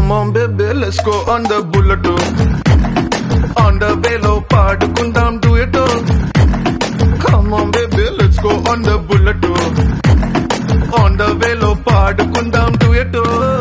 Come on baby, let's go on the bullet. On the way lo paadukundam duet. Come on baby, let's go on the bullet. On the way lo paadukundam duet.